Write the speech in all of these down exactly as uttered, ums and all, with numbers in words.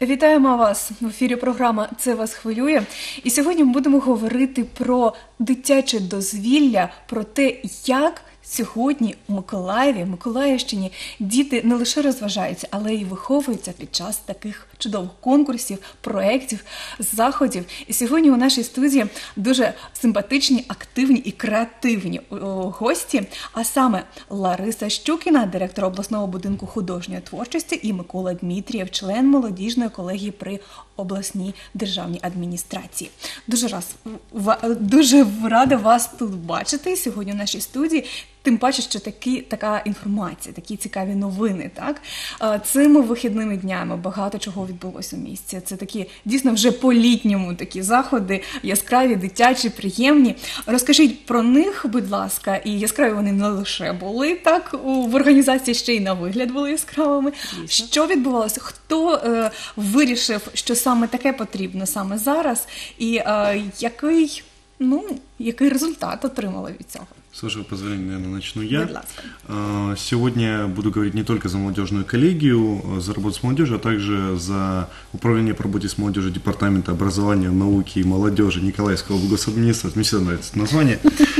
Вітаємо вас в ефірі програма «Це вас хвилює». І сьогодні ми будемо говорити про дитяче дозвілля, про те, як сьогодні у Миколаєві, Миколаївщині діти не лише розважаються, але й виховуються під час таких чудових конкурсів, проєктів, заходів. І сьогодні у нашій студії дуже симпатичні, активні і креативні гості, а саме Лариса Щукіна, директор обласного будинку художньої творчості, і Микола Дмитрієв, член молодіжної колегії при обласній державній адміністрації. Дуже, раз, дуже рада вас тут бачити сьогодні у нашій студії. Тим паче, що такі, така інформація, такі цікаві новини. Так? Цими вихідними днями багато чого відбулося у місті. Це такі, дійсно, вже по-літньому такі заходи, яскраві, дитячі, приємні. Розкажіть про них, будь ласка, і яскраві вони не лише були, так, в організації ще й на вигляд були яскравими. Дійсно. Що відбувалося? Хто е, вирішив, що саме таке потрібно саме зараз? І е, який, ну, який результат отримали від цього? С вашего позволения, наверное, начну я. Сегодня я буду говорить не только за молодежную коллегию, за работу с молодежью, а также за управление по работе с молодежью Департамента образования, науки и молодежи Николаевского госадминистрации. Мне всегда нравится это название.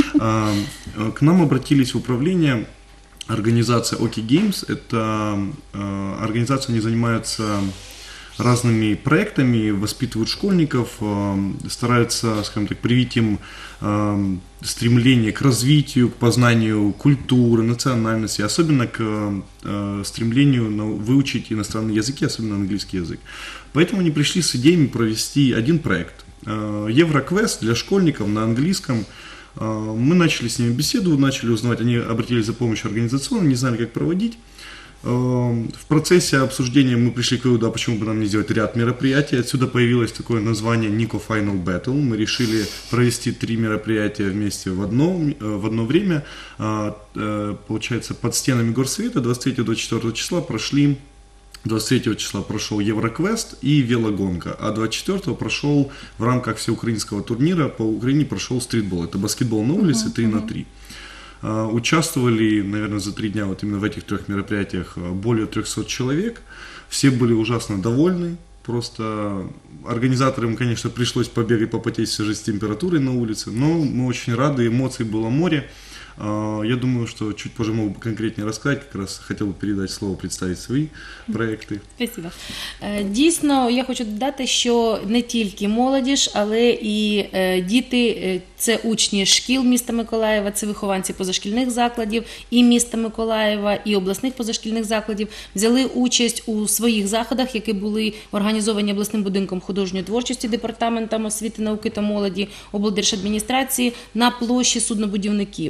К нам обратились в управление организация Оки Games. Это организация, они занимаются разными проектами, воспитывают школьников, стараются, скажем так, привить им стремление к развитию, к познанию культуры, национальности, особенно к стремлению выучить иностранные языки, особенно английский язык. Поэтому они пришли с идеями провести один проект. Евроквест для школьников на английском. Мы начали с ними беседу, начали узнавать, они обратились за помощью организационной, не знали, как проводить. В процессе обсуждения мы пришли к выводу, а почему бы нам не сделать ряд мероприятий. Отсюда появилось такое название Nico Final Battle. Мы решили провести три мероприятия вместе в одно, в одно время. Получается, под стенами Горсвета двадцать третьего — двадцать четвёртого числа прошли, двадцать третьего числа прошел Евроквест и велогонка, а двадцать четвёртого прошел в рамках всеукраинского турнира по Украине прошел стритбол. Это баскетбол на улице три на три. Участвовали, наверное, за три дня вот именно в этих трех мероприятиях более трехсот человек. Все были ужасно довольны. Просто организаторам, конечно, пришлось побегать, попотеть, все жить с температурой на улице. Но мы очень рады, эмоций было море. Я думаю, что чуть позже могу конкретнее рассказать, как раз хотел бы передать слово, представить свої проекти. Спасибо. Дійсно, я хочу додати, що не тільки молодіж, але і діти, це учні шкіл міста Миколаєва, це вихованці позашкільних закладів і міста Миколаєва, і обласних позашкільних закладів, взяли участь у своїх заходах, які були організовані обласним будинком художньої творчості, департаментом освіти, науки та молоді, облдержадміністрації на площі суднобудівників.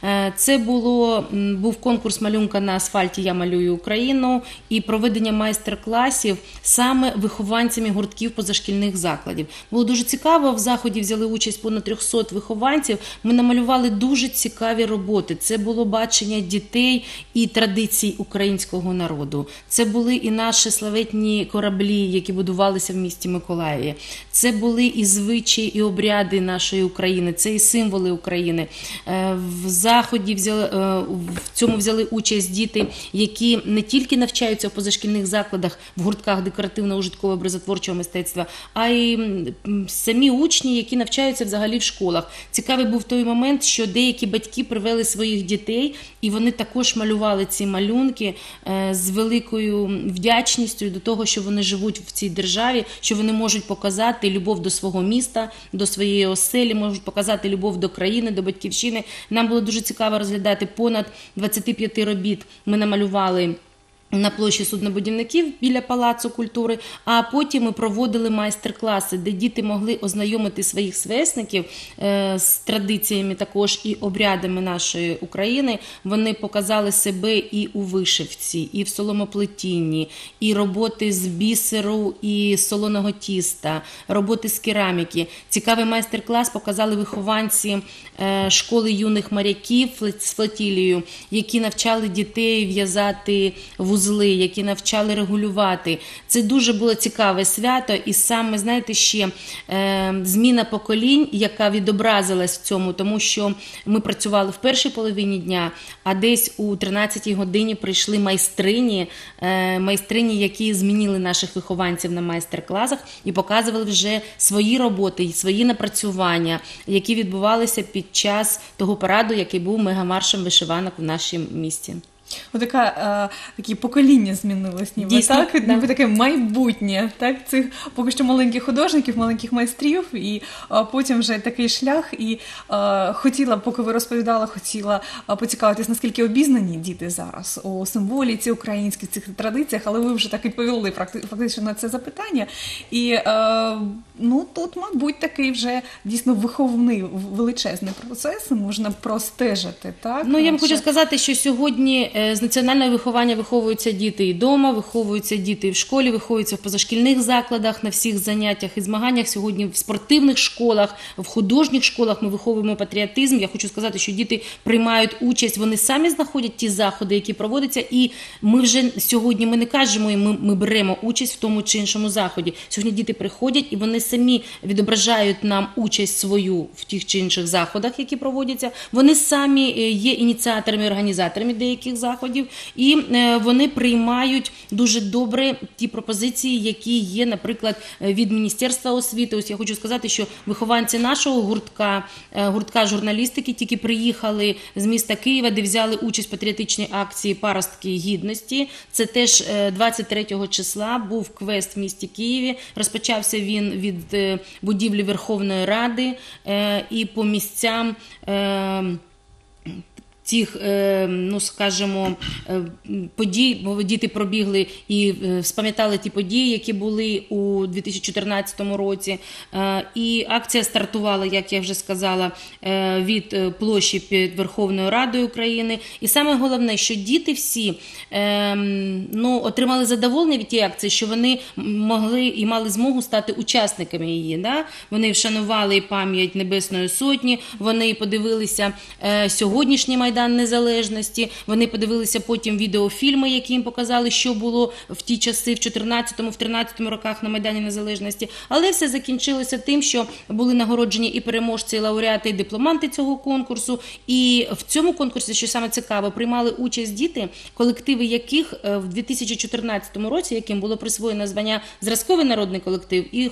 Це було, був конкурс малюнка на асфальті «Я малюю Україну» і проведення майстер-класів саме вихованцями гуртків позашкільних закладів. Було дуже цікаво, в заході взяли участь понад трьохсот вихованців, ми намалювали дуже цікаві роботи. Це було бачення дітей і традицій українського народу. Це були і наші славетні кораблі, які будувалися в місті Миколаєві. Це були і звичаї, і обряди нашої України, це і символи України. В заході взяли, в цьому взяли участь діти, які не тільки навчаються у позашкільних закладах, в гуртках декоративно-ужиткового образотворчого мистецтва, а й самі учні, які навчаються взагалі в школах. Цікавий був той момент, що деякі батьки привели своїх дітей, і вони також малювали ці малюнки з великою вдячністю до того, що вони живуть в цій державі, що вони можуть показати любов до свого міста, до своєї оселі, можуть показати любов до країни, до батьківщини. Нам було дуже цікаво розглядати понад двадцять п'ять робіт. Ми намалювали на площі суднобудівників біля Палацу культури, а потім ми проводили майстер-класи, де діти могли ознайомити своїх сверстників е, з традиціями також і обрядами нашої України. Вони показали себе і у вишивці, і в соломоплетінні, і роботи з бісеру, і солоного тіста, роботи з кераміки. Цікавий майстер-клас показали вихованці е, школи юних моряків з флотілією, які навчали дітей в'язати вузли вузли, які навчали регулювати. Це дуже було цікаве свято, і саме, знаєте, ще е, зміна поколінь, яка відобразилась в цьому, тому що ми працювали в першій половині дня, а десь у тринадцятій годині прийшли майстрині, е, майстрині, які змінили наших вихованців на майстер-класах і показували вже свої роботи, свої напрацювання, які відбувалися під час того параду, який був мегамаршем вишиванок в нашому місті. Отака, е, такі покоління змінилось, ніби, Дійсно, так? да. Ніби таке майбутнє, так? Цих поки що маленьких художників, маленьких майстрів, і е, потім вже такий шлях. І е, хотіла, поки ви розповідали, хотіла е, поцікавитись, наскільки обізнані діти зараз у символіці українських цих традиціях, але ви вже так відповіли факти- фактично на це запитання. І е, ну, тут, мабуть, такий вже дійсно виховний величезний процес, можна простежити, так? Ну, я вам Ще- хочу сказати, що сьогодні е, з національного виховання виховуються діти і вдома, виховуються діти і в школі, виховуються в позашкільних закладах, на всіх заняттях і змаганнях. Сьогодні в спортивних школах, в художніх школах ми виховуємо патріотизм. Я хочу сказати, що діти приймають участь, вони самі знаходять ті заходи, які проводяться, і ми вже сьогодні ми не кажемо, і ми, ми беремо участь в тому чи іншому заході. Сьогодні діти приходять, і вони самі відображають нам участь свою в тих чи інших заходах, які проводяться. Вони самі е, є ініціаторами, організаторами деяких заходів, і е, вони приймають дуже добре ті пропозиції, які є, наприклад, е, від Міністерства освіти. Ось я хочу сказати, що вихованці нашого гуртка, е, гуртка журналістики тільки приїхали з міста Києва, де взяли участь в патріотичній акції «Паростки гідності». Це теж е, двадцять третього числа був квест в місті Києві. Розпочався він від е, будівлі Верховної Ради е, і по місцям е, тих, е, ну скажімо, е, подій, бо діти пробігли і е, спам'ятали ті події, які були у дві тисячі чотирнадцятому році. Е, І акція стартувала, як я вже сказала, е, від е, площі під Верховною Радою України. І саме головне, що діти всі е, ну, отримали задоволення від тієї акції, що вони могли і мали змогу стати учасниками її. Да? Вони вшанували пам'ять Небесної Сотні, вони подивилися е, сьогоднішній Майдан Незалежності, вони подивилися потім відеофільми, які їм показали, що було в ті часи, в чотирнадцятому, в тринадцятому роках на Майдані Незалежності. Але все закінчилося тим, що були нагороджені і переможці, і лауреати, і дипломанти цього конкурсу. І в цьому конкурсі, що саме цікаво, приймали участь діти, колективи яких в дві тисячі чотирнадцятому році, яким було присвоєно звання «Зразковий народний колектив» і е,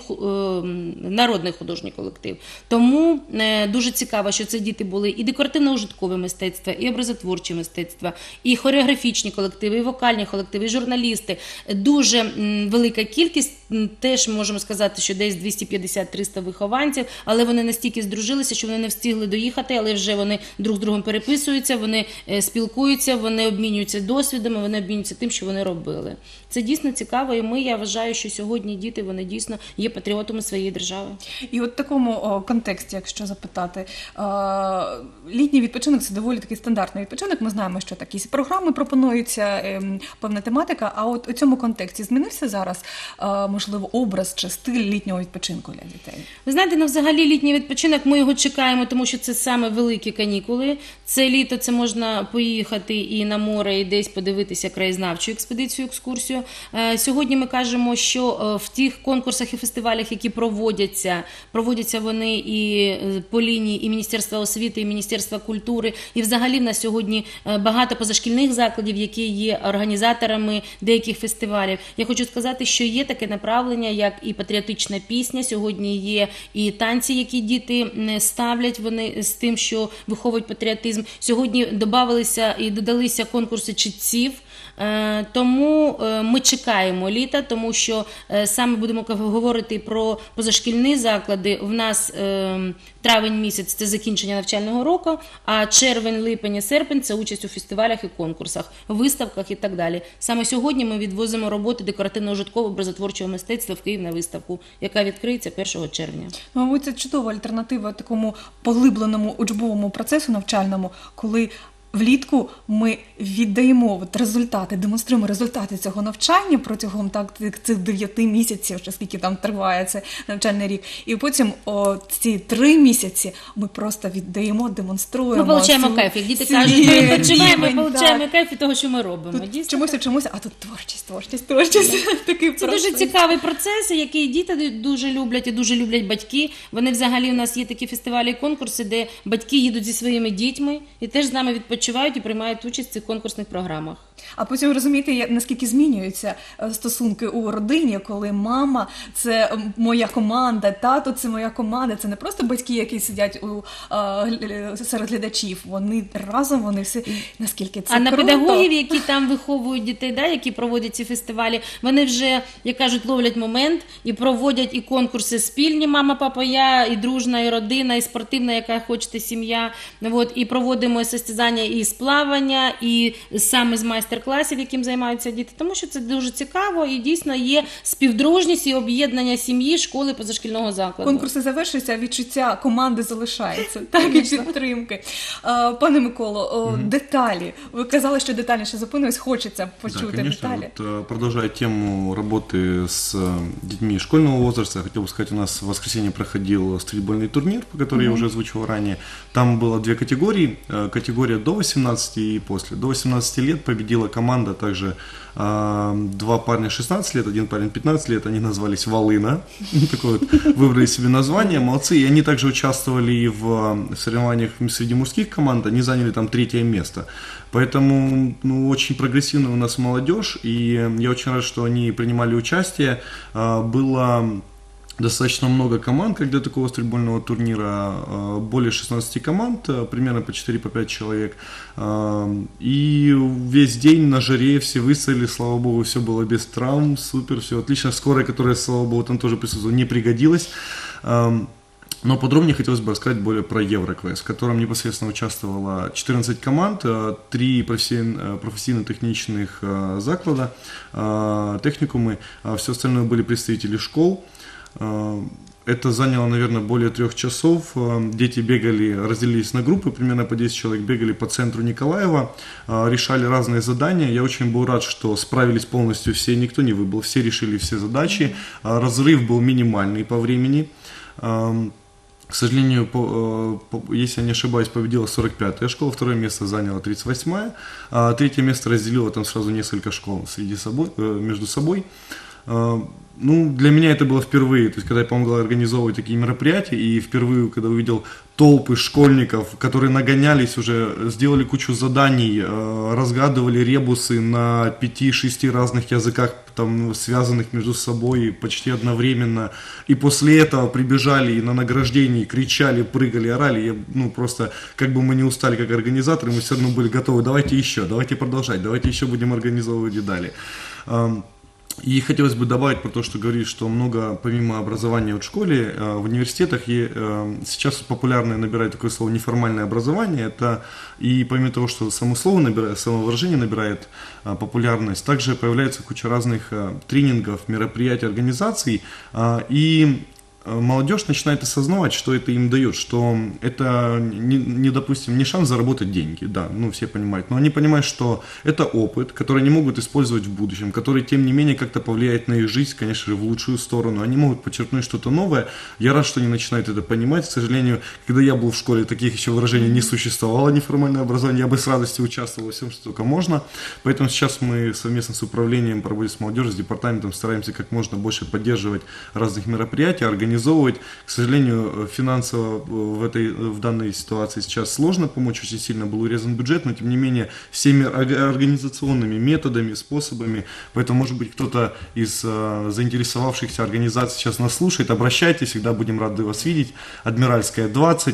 «Народний художній колектив». Тому е, дуже цікаво, що це діти були і декоративно-ужиткове мистецтво, і образотворче мистецтво, і хореографічні колективи, і вокальні колективи, і журналісти. Дуже м, велика кількість, м, теж можемо сказати, що десь двісті п'ятдесят - триста вихованців, але вони настільки здружилися, що вони не встигли доїхати, але вже вони друг з другом переписуються, вони е, спілкуються, вони обмінюються досвідами, вони обмінюються тим, що вони робили. Це дійсно цікаво, і ми, я вважаю, що сьогодні діти, вони дійсно є патріотами своєї держави. І от в такому о, контексті, якщо запитати, е, літній відпочинок – це доволі такий стандартний відпочинок. Ми знаємо, що такі програми пропонуються, е, певна тематика. А от у цьому контексті змінився зараз, е, можливо, образ чи стиль літнього відпочинку для дітей? Ви знаєте, ну взагалі літній відпочинок, ми його чекаємо, тому що це саме великі канікули. Це літо, це можна поїхати і на море, і десь подивитися краєзнавчу експедицію, екскурсію. Е, Сьогодні ми кажемо, що е, в тих конкурсах і фестивалях, які проводяться, проводяться вони і е, по лінії і Міністерства освіти, і Міністерства культури, і взагалі в нас сьогодні е, багато позашкільних закладів, які є організаторами деяких фестивалів. Я хочу сказати, що є таке направлення, як і патріотична пісня, сьогодні є і танці, які діти м, ставлять, вони з тим, що виховують патріотизм. Сьогодні додавалися і додалися конкурси читців. Е, Тому е, ми чекаємо літа, тому що е, саме будемо говорити про позашкільні заклади. В нас е, травень місяць – це закінчення навчального року, а червень, липень і серпень – це участь у фестивалях і конкурсах, виставках і так далі. Саме сьогодні ми відвозимо роботи декоративно-ужиткового образотворчого мистецтва в Київ на виставку, яка відкриється першого червня. Мабуть, це чудова альтернатива такому поглибленому учбовому процесу навчальному, коли влітку ми віддаємо от результати, демонструємо результати цього навчання протягом так, цих дев'яти місяців, чи скільки там триває цей навчальний рік. І потім о, ці три місяці ми просто віддаємо, демонструємо. Ми получаємо свій- кайф. Як діти свій кажуть, ми відпочиваємо, ми рівень, получаємо так. кайф від того, що ми робимо. Тут Дійсно, чомусь чомусь, а тут творчість, творчість, творчість. Такий це процес. дуже цікавий процес, який діти дуже люблять і дуже люблять батьки. Вони взагалі у нас є такі фестивалі і конкурси, де батьки їдуть зі своїми дітьми і теж з нами відпочивають і приймають участь в цих конкурсних програмах. А потім розумієте, як- наскільки змінюються е, стосунки у родині, коли мама – це м, моя команда, тато – це моя команда. Це не просто батьки, які сидять у, е, гля- серед глядачів. Вони разом, вони всі, наскільки це А на круто. педагогів, які там виховують дітей, да, які проводять ці фестивалі, вони вже, як кажуть, ловлять момент і проводять і конкурси спільні «Мама, папа, я», і дружна, і родина, і спортивна, яка хочете сім'я. От, і проводимо состязання і з плавання, і саме з майстер-класів, яким займаються діти, тому що це дуже цікаво і дійсно є співдружність і об'єднання сім'ї, школи, позашкільного закладу. Конкурси завершуються, а відчуття команди залишається, так, і підтримки. А, Пане Миколо, о, деталі. Ви казали, що детальніше зупинились, хочеться Да, почути конечно. деталі. Вот, э, продолжая тему работы с э, детьми школьного возраста, хотел бы сказать, у нас в воскресенье проходил стритбольный турнир, по которому я уже озвучивал ранее. Там было две категории. Э, Категория до восемнадцати и после. До восемнадцати лет победила команда, также э, два парня шестнадцать лет, один парень пятнадцать лет, они назвались «Волына». Такое вот, выбрали себе название, молодцы. И они также участвовали и в э, соревнованиях среди мужских команд, они заняли там третье место. Поэтому ну, очень прогрессивная у нас молодежь, и я очень рад, что они принимали участие. А, Было достаточно много команд, как для такого стритбольного турнира, а, более шестнадцати команд, а, примерно по четыре-пять по пять человек. А, И весь день на жаре все выстояли, слава богу, все было без травм, супер, все отлично. Скорая, которая, слава богу, там тоже присутствовала, не пригодилась. А, Но подробнее хотелось бы рассказать более про Евроквест, в котором непосредственно участвовало четырнадцать команд, э, три профессий- э, профессийно-техничных э, заклада, э, техникумы, а все остальное были представители школ. Э, Это заняло, наверное, более трех часов. Э, Дети бегали, разделились на группы, примерно по десять человек, бегали по центру Николаева, э, решали разные задания. Я очень был рад, что справились полностью все, никто не выбыл, все решили все задачи. Э, Разрыв был минимальный по времени. Эм, К сожалению, по, э, по- если я не ошибаюсь, победила сорок пятая школа, второе место заняла тридцать восьмая, а третье место разделило там сразу несколько школ среди собой, э, между собой. Э, Ну, для меня это было впервые, то есть, когда я помогал организовывать такие мероприятия, и впервые, когда увидел толпы школьников, которые нагонялись уже, сделали кучу заданий, э, разгадывали ребусы на пяти-шести разных языках, там, связанных между собой почти одновременно, и после этого прибежали и на награждении кричали, прыгали, орали, я, ну, просто, как бы мы не устали как организаторы, мы все равно были готовы, давайте еще, давайте продолжать, давайте еще будем организовывать и далее. Эм, И хотелось бы добавить про то, что говорит, что много, помимо образования в школе, э, в университетах и, э, сейчас популярное набирает такое слово неформальное образование. Это и помимо того, что само слово набирает, само выражение набирает э, популярность, также появляется куча разных э, тренингов, мероприятий, организаций. Э, и молодежь начинает осознавать, что это им дает, что это, не, не, допустим, не шанс заработать деньги, да, ну все понимают, но они понимают, что это опыт, который они могут использовать в будущем, который, тем не менее, как-то повлияет на их жизнь, конечно же, в лучшую сторону, они могут подчеркнуть что-то новое. Я рад, что они начинают это понимать. К сожалению, когда я был в школе, таких еще выражений не существовало, неформальное образование, я бы с радостью участвовал во всем, что только можно, поэтому сейчас мы совместно с управлением по работе с молодежью, с департаментом стараемся как можно больше поддерживать разных мероприятий, организовывать. К сожалению, финансово в, этой, в данной ситуации сейчас сложно помочь, очень сильно был урезан бюджет, но тем не менее всеми организационными методами, способами, поэтому, может быть, кто-то из э, заинтересовавшихся организаций сейчас нас слушает, обращайтесь, всегда будем рады вас видеть. Адмиральская, двадцать,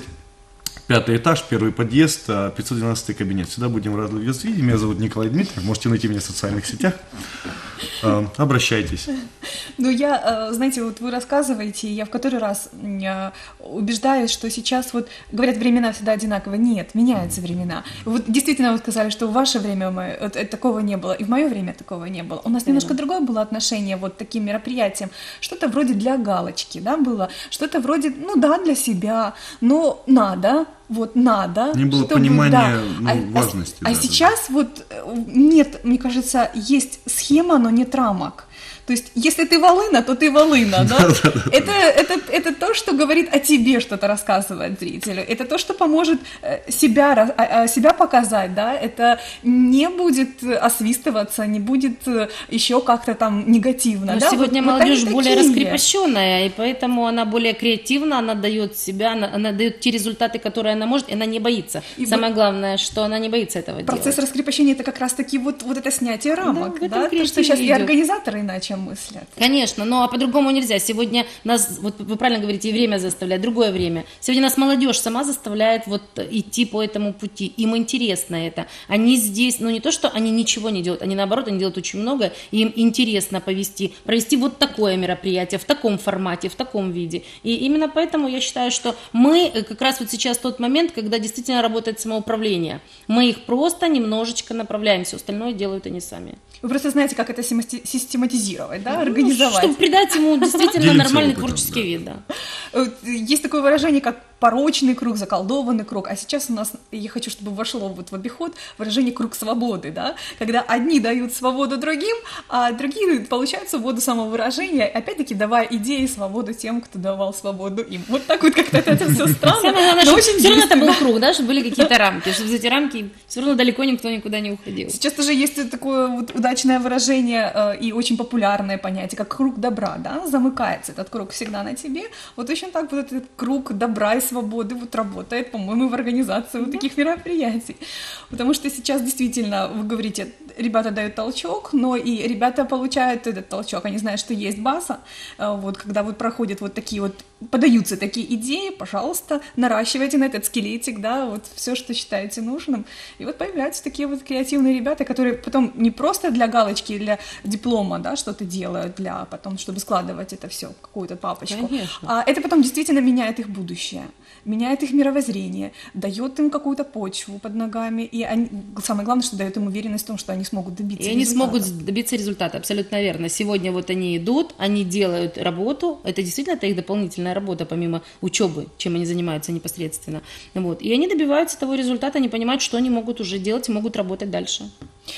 пятый этаж, первый подъезд, пятьсот двенадцатый кабинет. Всегда будем рады вас видеть. Меня зовут Николай Дмитриев, можете найти меня в социальных сетях. Обращайтесь. Ну, я, знаете, вот вы рассказываете, и я в который раз убеждаюсь, что сейчас вот, говорят, времена всегда одинаковые. Нет, меняются времена. Вот действительно вы сказали, что в ваше время мы, такого не было, и в мое время такого не было. У нас немножко другое было отношение вот к таким мероприятиям. Что-то вроде для галочки, да, было, что-то вроде, ну да, для себя, но надо, вот надо. Не было чтобы, понимания да. ну, а, важности. А, да, а сейчас да. вот нет, мне кажется, есть схема, но нет рамок. То есть, если ты волына, то ты волына, да? Это, это, это то, что говорит о тебе, что-то рассказывает зрителю. Это то, что поможет себя, себя показать, да? Это не будет освистываться, не будет еще как-то там негативно. Но да? сегодня вот, молодежь вот более такие. раскрепощенная, и поэтому она более креативна, она дает себя, она, она дает те результаты, которые она может, и она не боится. И Самое вот главное, что она не боится этого процесс делать. Процесс раскрепощения – это как раз-таки вот, вот это снятие рамок, да? да? То, что сейчас идет. И организаторы иначе мыслят. Конечно, но а по-другому нельзя. Сегодня нас, вот вы правильно говорите, и время заставляет, другое время. Сегодня нас молодежь сама заставляет вот идти по этому пути. Им интересно это. Они здесь, ну не то, что они ничего не делают, они наоборот, они делают очень много, и им интересно повести, провести вот такое мероприятие, в таком формате, в таком виде. И именно поэтому я считаю, что мы как раз вот сейчас тот момент, когда действительно работает самоуправление. Мы их просто немножечко направляем, все остальное делают они сами. Вы просто знаете, как это систематизировать, да, организовать. Ну, чтобы придать ему действительно Делиться нормальный опытом, творческий да. вид, да. Есть такое выражение, как порочный круг, заколдованный круг, а сейчас у нас, я хочу, чтобы вошло вот в обиход выражение круг свободы, да, когда одни дают свободу другим, а другие получают свободу самовыражения, опять-таки давая идеи и свободу тем, кто давал свободу им. Вот так вот как-то это все странно. Самое главное, но чтобы очень все равно это был действенно. круг, да, чтобы были какие-то рамки, чтобы за эти рамки все равно далеко никто никуда не уходил. Сейчас тоже есть такое вот удачное выражение э, и очень популярное понятие, как круг добра, да, замыкается этот круг всегда на тебе. Вот точно так вот этот круг добра и свободы вот работает, по-моему, в организации вот таких мероприятий. Потому что сейчас действительно, вы говорите, ребята дают толчок, но и ребята получают этот толчок, они знают, что есть база, э, вот когда вот проходят вот такие вот, подаются такие идеи, пожалуйста, наращивайте на этот скелетик, да, вот все, что считаете нужным. И вот появляются такие вот креативные ребята, которые потом не просто для галочки, для диплома, да, что-то делают, для потом, чтобы складывать это все в какую-то папочку. Конечно. А это потом действительно меняет их будущее, меняет их мировоззрение, дает им какую-то почву под ногами, и они, самое главное, что дает им уверенность в том, что они смогут добиться И они результата. смогут добиться результата, абсолютно верно. Сегодня вот они идут, они делают работу, это действительно это их дополнительная работа, помимо учебы, чем они занимаются непосредственно. Вот. И они добиваются того результата, они понимают, что они могут уже делать и могут работать дальше.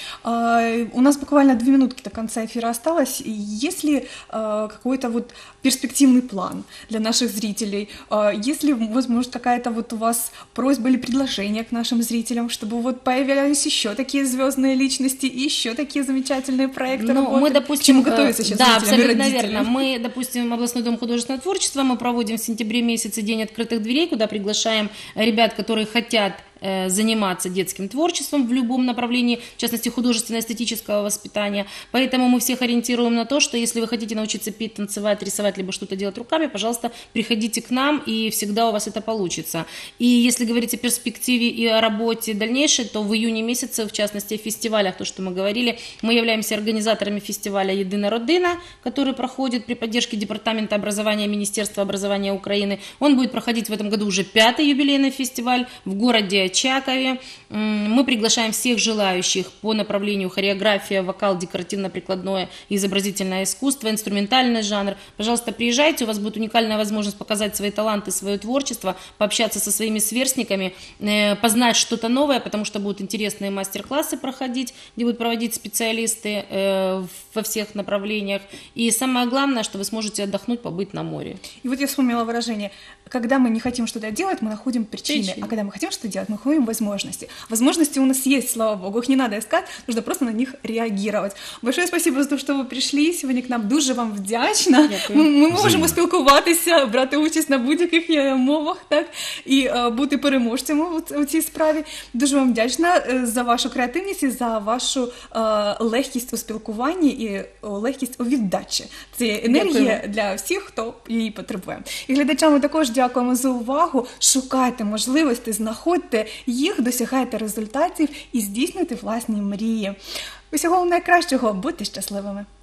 А, у нас буквально две минутки до конца эфира осталось. Есть ли а, какой-то вот перспективный план для наших зрителей? А, есть ли, возможно, какая-то вот у вас просьба или предложение к нашим зрителям, чтобы вот появлялись еще такие звездные личности и еще такие замечательные проекты, Ну, работы? мы, допустим, к чему готовятся сейчас да, зрителям и абсолютно родителям? верно. Мы, допустим, областной дом художественного творчества, мы проводим в сентябре месяце День открытых дверей, куда приглашаем ребят, которые хотят заниматься детским творчеством в любом направлении, в частности, художественно-эстетического воспитания. Поэтому мы всех ориентируем на то, что если вы хотите научиться петь, танцевать, рисовать, либо что-то делать руками, пожалуйста, приходите к нам, и всегда у вас это получится. И если говорить о перспективе и о работе дальнейшей, то в июне месяце, в частности, о фестивалях, то, что мы говорили, мы являемся организаторами фестиваля «Єдина родина», который проходит при поддержке Департамента образования Министерства образования Украины. Он будет проходить в этом году уже пятый юбилейный фестиваль в городе Чакове. Мы приглашаем всех желающих по направлению хореография, вокал, декоративно-прикладное и изобразительное искусство, инструментальный жанр. Пожалуйста, приезжайте, у вас будет уникальная возможность показать свои таланты, свое творчество, пообщаться со своими сверстниками, познать что-то новое, потому что будут интересные мастер-классы проходить, где будут проводить специалисты во всех направлениях. И самое главное, что вы сможете отдохнуть, побыть на море. И вот я вспомнила выражение: когда мы не хотим что-то делать, мы находим причины, Причины. а когда мы хотим что-то делать, мы находим возможности. Возможности у нас есть, слава богу, их не надо искать, нужно просто на них реагировать. Большое спасибо за то, що ви прийшли сьогодні к нам, дуже вам вдячна. Дякую. Ми, ми можемо спілкуватися, брати участь на будь-яких е, мовах, так, і е, бути переможцями у, у цій справі. Дуже вам вдячна е, за вашу креативність і за вашу е, легкість у спілкуванні і е, легкість у віддачі. Це енергія Дякую. для всіх, хто її потребує. І глядачам ми також дякуємо за увагу. Шукайте можливості, знаходьте їх, досягайте результатів і здійснюйте власні мрії. Усього вам найкращого, будьте щасливими!